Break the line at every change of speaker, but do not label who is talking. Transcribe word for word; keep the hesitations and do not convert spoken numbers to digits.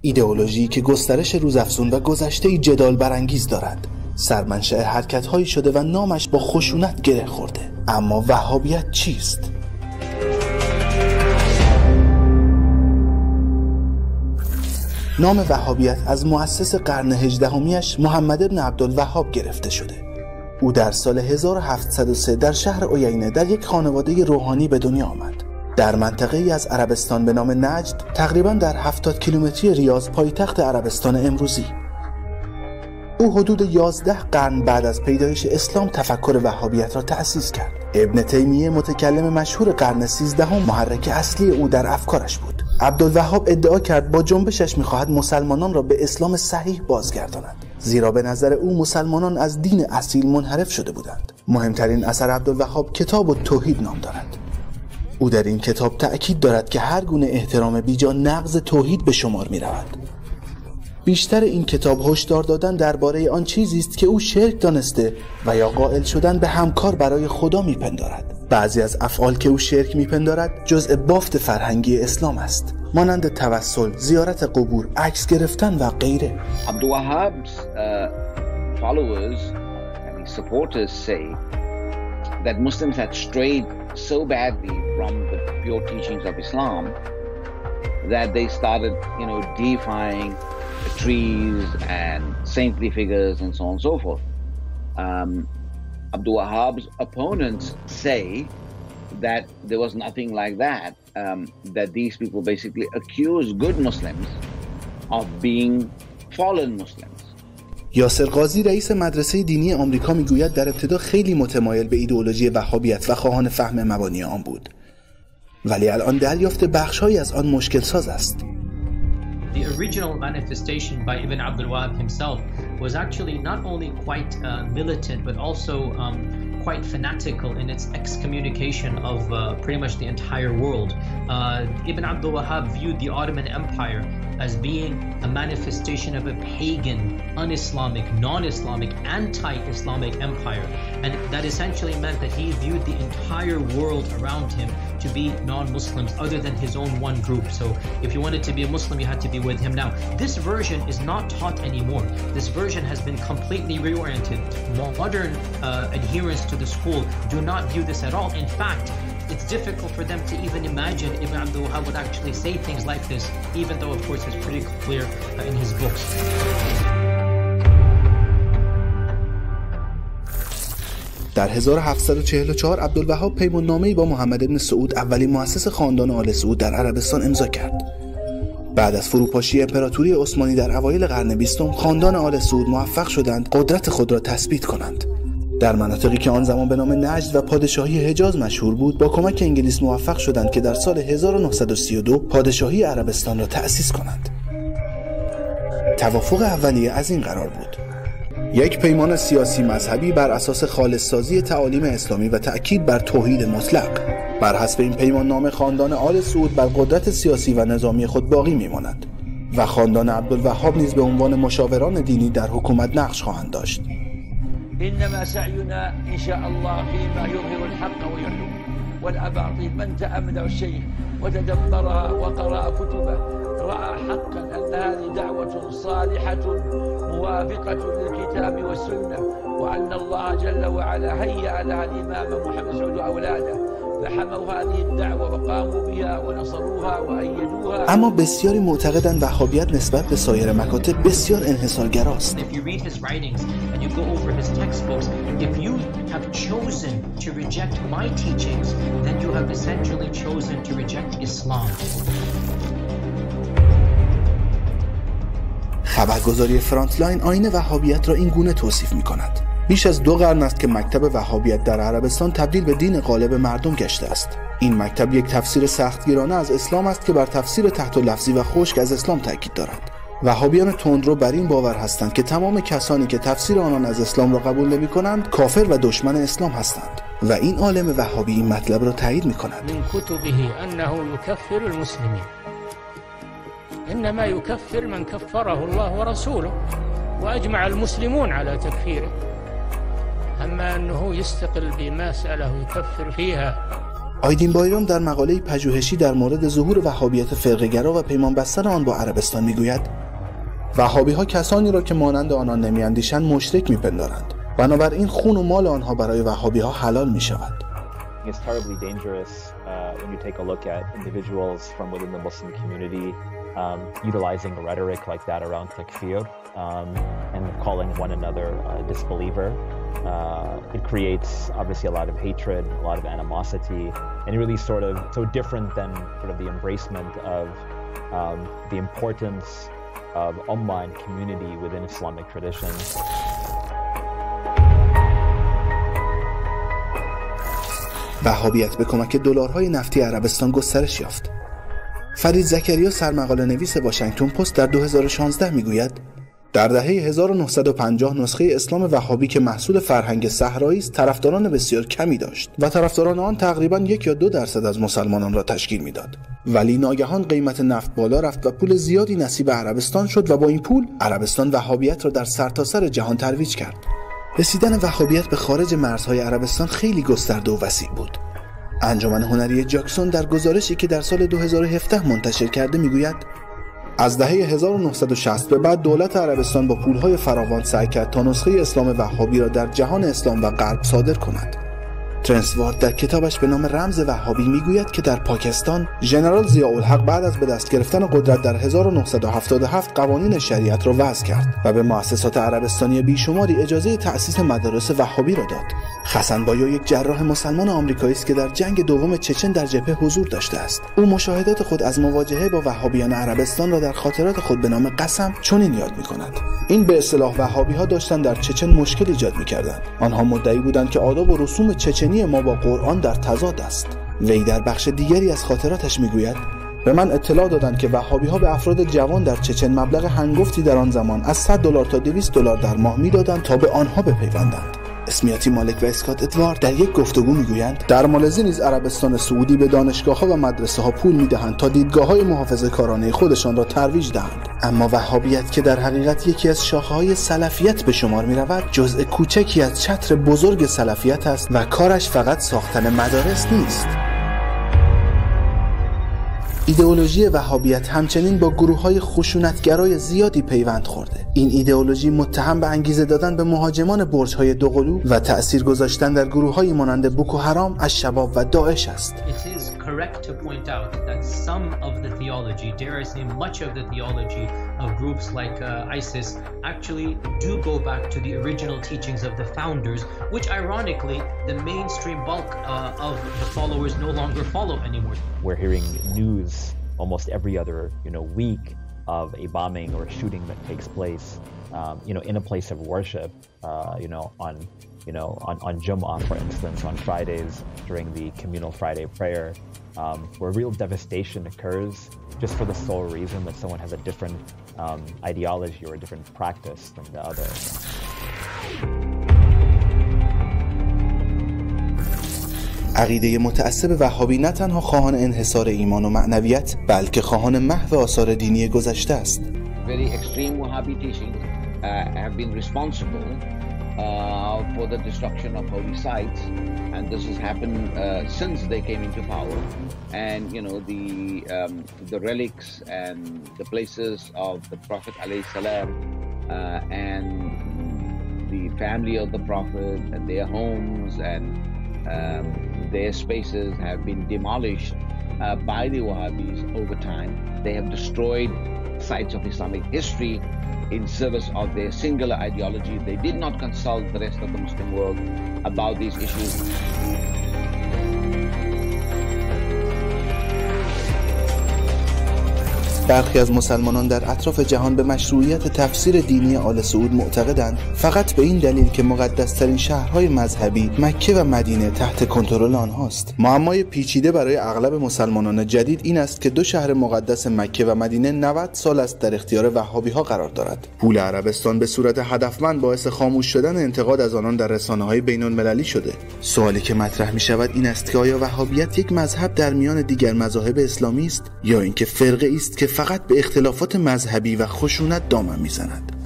ایدئولوژی که گسترش روزافزون و گذشته جدال برانگیز دارد، سرمنشأ حرکت‌هایی شده و نامش با خشونت گره خورده. اما وهابیت چیست؟ نام وهابیت از مؤسس قرن هجدهمیش محمد ابن عبدالوهاب گرفته شده. او در سال هزار و هفتصد و سه در شهر عیینه در یک خانواده روحانی به دنیا آمد. در منطقه ای از عربستان به نام نجد، تقریباً در هفتاد کیلومتری ریاض، پایتخت عربستان امروزی. او حدود یازده قرن بعد از پیدایش اسلام تفکر وهابیت را تأسیس کرد. ابن تیمیه، متکلم مشهور قرن سیزدهم، محرک اصلی او در افکارش بود. عبدالوهاب ادعا کرد با جنبشش می‌خواهد مسلمانان را به اسلام صحیح بازگرداند، زیرا به نظر او مسلمانان از دین اصیل منحرف شده بودند. مهمترین اثر عبدالوهاب کتاب التوحید نام دارد. او در این کتاب تأکید دارد که هر گونه احترام بیجا نقض توحید به شمار می‌رود. بیشتر این کتاب هشدار دادن درباره آن چیزی است که او شرک دانسته و یا قائل شدن به همکار برای خدا میپندارد. بعضی از افعال که او شرک میپندارد جزء بافت فرهنگی اسلام است، مانند توسل، زیارت قبور، عکس گرفتن و غیره.
Abdul-Wahhab's uh, followers and his supporters say that Muslims had strayed so badly from the pure teachings of Islam that they started, you know, deifying trees and saintly figures and so on and so forth. Um, Abdul Wahhab's opponents say that there was nothing like that, um, that these people basically accuse good Muslims of being fallen Muslims.
یاسر قاضی، رئیس مدرسه دینی آمریکا، میگوید در ابتدا خیلی متمایل به ایدئولوژی وهابیت و خواهان فهم مبانی آن بود، ولی الان دریافت بخش‌هایی از آن مشکل ساز است.
The original manifestation by Ibn Abdul Wahhab himself was actually not only quite uh, militant but also um, quite fanatical in its excommunication of uh, pretty much the entire world. Uh, Ibn Abdul Wahhab viewed the Ottoman Empire as being a manifestation of a pagan, un-Islamic, non-Islamic, anti-Islamic empire, and that essentially meant that he viewed the entire world around him to be non-Muslims other than his own one group. So if you wanted to be a Muslim, you had to be with him. Now, this version is not taught anymore. This version has been completely reoriented. Modern uh, adherents to the school do not view this at all. In fact, it's difficult for them to even imagine Ibn Abdul Wahhab would actually say things like this, even though, of course, it's pretty clear uh, in his books.
در هزار و هفتصد و چهل و چهار عبدالوهاب پیماننامه‌ای با محمد ابن سعود، اولین مؤسس خاندان آل سعود، در عربستان امضا کرد. بعد از فروپاشی امپراتوری عثمانی در اوایل قرن بیستم، خاندان آل سعود موفق شدند قدرت خود را تثبیت کنند. در مناطقی که آن زمان به نام نجد و پادشاهی حجاز مشهور بود، با کمک انگلیس موفق شدند که در سال هزار و نهصد و سی و دو پادشاهی عربستان را تأسیس کنند. توافق اولیه از این قرار بود: یک پیمان سیاسی مذهبی بر اساس خالص‌سازی تعالیم اسلامی و تأکید بر توحید مطلق. بر حسب این پیمان نامه خاندان آل سعود بر قدرت سیاسی و نظامی خود باقی میماند و خاندان عبدالوهاب نیز به عنوان مشاوران دینی در حکومت نقش خواهند داشت.
إنما سعينا إن شاء الله فيما يظهر الحق ويحلو والأباطيل. من تأمل الشيخ وتدبرها وقرأ كتبه رأى حقا أن هذه دعوة صالحة موافقة للكتاب والسنة، وأن الله جل وعلا هيأ لها الإمام محمد سعود وأولاده فحموا هذه الدعوة وقاموا بها ونصروها وأيدوها.
اما بسیاری معتقدند وهابیت نسبت به سایر مکاتب بسیار انحصارگراست.
If you read his writings and you go over his textbooks, if you have chosen to reject my teachings, then you have essentially chosen to reject Islam.
خبرگزاری فرانتلاین آیین وهابیت را این گونه توصیف می‌کند: بیش از دو قرن است که مکتب وهابیت در عربستان تبدیل به دین غالب مردم گشته است. این مکتب یک تفسیر سختگیرانه از اسلام است که بر تفسیر تحت لفظی و خشک از اسلام تاکید دارد. وهابیان تندرو بر این باور هستند که تمام کسانی که تفسیر آنان از اسلام را قبول نمی‌کنند کافر و دشمن اسلام هستند و این عالم وهابی این مطلب را تایید می‌کند.
من کتبه انه یکفر المسلمین، انما یکفر من کفره الله ورسوله واجمع المسلمون على تكفيره. أما أنه يستقل بمسألة يكفر فيها
آیدین بایرام در مقاله پژوهشی در مورد ظهور وهابیت فرقه‌گرا و پیمان بستن آن با عربستان میگوید وهابی‌ها کسانی را که مانند آنان نمی‌اندیشند مشرک می‌پندارند. بنابراین خون و مال آنها برای وهابی‌ها حلال می‌شود.
It's terribly dangerous uh, when you take a look at individuals from within the Muslim community um, utilizing a rhetoric like that around takfir um, and calling one another a disbeliever. Uh, it creates obviously a lot of hatred, a lot of animosity, and really sort of so different than sort of the embracement of um, the importance of ummah and community within Islamic tradition.
وهابیت به کمک دلارهای نفتی عربستان گسترش یافت. فرید زکریا سرمقاله نویس واشنگتن پست در دو هزار و شانزده میگوید در دهه هزار و نهصد و پنجاه نسخه اسلام وهابی که محصول فرهنگ صحرایی است طرفداران بسیار کمی داشت و طرفداران آن تقریباً یک یا دو درصد از مسلمانان را تشکیل میداد. ولی ناگهان قیمت نفت بالا رفت و پول زیادی نصیب عربستان شد و با این پول عربستان وهابیت را در سرتاسر جهان ترویج کرد. رسیدن وهابیت به خارج مرزهای عربستان خیلی گسترده و وسیع بود. انجمن هنری جاکسون در گزارشی که در سال دو هزار و هفده منتشر کرده میگوید از دهه هزار و نهصد و شصت به بعد دولت عربستان با پولهای فراوان سعی کرد تا نسخه اسلام وهابی را در جهان اسلام و غرب صادر کند. ترنسوارد در کتابش به نام رمز وهابی میگوید که در پاکستان ژنرال ضیاءالحق بعد از به دست گرفتن قدرت در هزار و نهصد و هفتاد و هفت قوانین شریعت را وضع کرد و به مؤسسات عربستانی بیشماری اجازه تأسیس مدارس وهابی را داد. حسن بایا یک جراح مسلمان آمریکایی است که در جنگ دوم چچن در جبهه حضور داشته است. او مشاهدات خود از مواجهه با وهابیان عربستان را در خاطرات خود به نام قسم چنین یاد می‌کند: این به اصطلاح وهابی‌ها داشتند در چچن مشکل ایجاد می‌کردند. آنها مدعی بودند که آداب و رسوم چچنی ما با قرآن در تضاد است. وی در بخش دیگری از خاطراتش میگوید به من اطلاع دادند که وهابی‌ها به افراد جوان در چچن مبلغ هنگفتی در آن زمان از صد دلار تا دویست دلار در ماه میدادند تا به آنها بپیوندند. اسمیاتی مالک و اسکات ادوارد در یک گفتگو میگویند در مالزی نیز عربستان سعودی به دانشگاه‌ها و مدرسه‌ها پول میدهند تا دیدگاه‌های محافظه‌کارانه خودشان را ترویج دهند. اما وهابیت که در حقیقت یکی از شاخه‌های سلفیت به شمار می‌رود، جزء کوچکی از چتر بزرگ سلفیت است و کارش فقط ساختن مدارس نیست. ایدئولوژی وهابیت همچنین با گروه‌های خشونتگرای زیادی پیوند خورده. این ایدئولوژی متهم به انگیزه دادن به مهاجمان برج‌های دوقلو و تأثیر گذاشتن در گروه‌هایی مانند بوکو حرام، الشباب و داعش است.
It is correct to point out that some of the theology, dare I say much of the theology of groups like uh, ISIS actually do go back to the original teachings of the founders, which ironically the mainstream bulk uh, of the followers no longer follow anymore.
We're hearing news almost every other, you know, week of a bombing or a shooting that takes place, um, you know, in a place of worship, uh, you know, on, you know, on, on Jumu'ah, for instance, on Fridays during the communal Friday prayer, um, where real devastation occurs just for the sole reason that someone has a different um, ideology or a different practice than the other.
عقیده متعصب وهابی نه تنها خواهان انحصار ایمان و معنویت بلکه خواهان محو آثار دینی گذشته است.
Very extreme Wahhabi teachings uh, have been responsible uh, for the destruction of holy sites, and this has happened uh, since they came into power. And you know the um, the relics and the places of the Prophet alayhi salam uh, and the family of the Prophet and their homes and um, their spaces have been demolished uh, by the Wahhabis over time. They have destroyed sites of Islamic history in service of their singular ideology. They did not consult the rest of the Muslim world about these issues.
برخی از مسلمانان در اطراف جهان به مشروعیت تفسیر دینی آل سعود معتقدند، فقط به این دلیل که مقدس‌ترین شهرهای مذهبی مکه و مدینه تحت کنترل آنهاست. معمای پیچیده برای اغلب مسلمانان جدید این است که دو شهر مقدس مکه و مدینه نود سال است در اختیار وهابی‌ها قرار دارد. پول عربستان به صورت هدفمند باعث خاموش شدن انتقاد از آنان در رسانه‌های بین‌المللی شده. سوالی که مطرح می‌شود این است که آیا وهابیت یک مذهب در میان دیگر مذاهب اسلامی است یا اینکه فرقه‌ای است که فقط به اختلافات مذهبی و خشونت دامن میزند؟